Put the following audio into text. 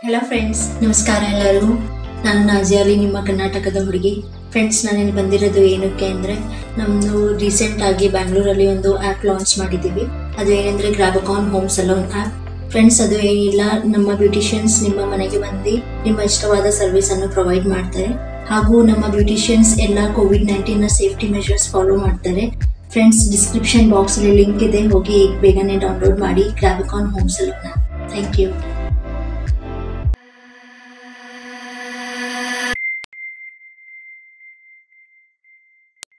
Hello friends, ನಮಸ್ಕಾರ ಎಲ್ಲರಿಗೂ. ನಾನು ನಾಜಿಯಾಲಿ, ನಿಮ್ಮ ಕರ್ನಾಟಕದ ಹುಡುಗಿ. ಫ್ರೆಂಡ್ಸ್, ನಾನಿಲ್ಲಿ ಬಂದಿರೋದು ಏನಕ್ಕೆ ಅಂದರೆ, ನಮ್ಮದು ರೀಸೆಂಟಾಗಿ ಬ್ಯಾಂಗ್ಳೂರಲ್ಲಿ ಒಂದು ಆ್ಯಪ್ ಲಾಂಚ್ ಮಾಡಿದ್ದೀವಿ. ಅದು ಏನಂದರೆ Grabcon home salon app. Friends, ಅದು ಏನಿಲ್ಲ, ನಮ್ಮ ಬ್ಯೂಟಿಷಿಯನ್ಸ್ ನಿಮ್ಮ ಮನೆಗೆ ಬಂದು ನಿಮ್ಮ ಇಷ್ಟವಾದ ಸರ್ವಿಸನ್ನು ಪ್ರೊವೈಡ್ ಮಾಡ್ತಾರೆ. ಹಾಗೂ ನಮ್ಮ ಬ್ಯೂಟಿಷಿಯನ್ಸ್ ಎಲ್ಲ ಕೋವಿಡ್-19ನ ಸೇಫ್ಟಿ ಮೆಷರ್ಸ್ ಫಾಲೋ ಮಾಡ್ತಾರೆ. ಫ್ರೆಂಡ್ಸ್, ಡಿಸ್ಕ್ರಿಪ್ಷನ್ ಬಾಕ್ಸಲ್ಲಿ ಲಿಂಕ್ ಇದೆ, ಹೋಗಿ ಬೇಗನೆ ಡೌನ್ಲೋಡ್ ಮಾಡಿ Grabcon home salon app. Thank you.